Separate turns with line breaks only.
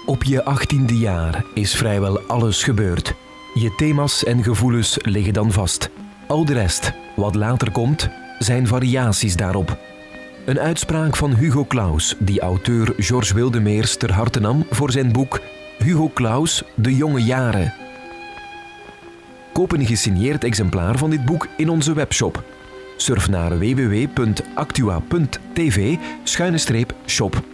Op je 18e jaar is vrijwel alles gebeurd. Je thema's en gevoelens liggen dan vast. Al de rest, wat later komt, zijn variaties daarop. Een uitspraak van Hugo Claus, die auteur Georges Wildemeers ter harte nam voor zijn boek Hugo Claus, De jonge jaren. Koop een gesigneerd exemplaar van dit boek in onze webshop. Surf naar www.actua.tv/shop.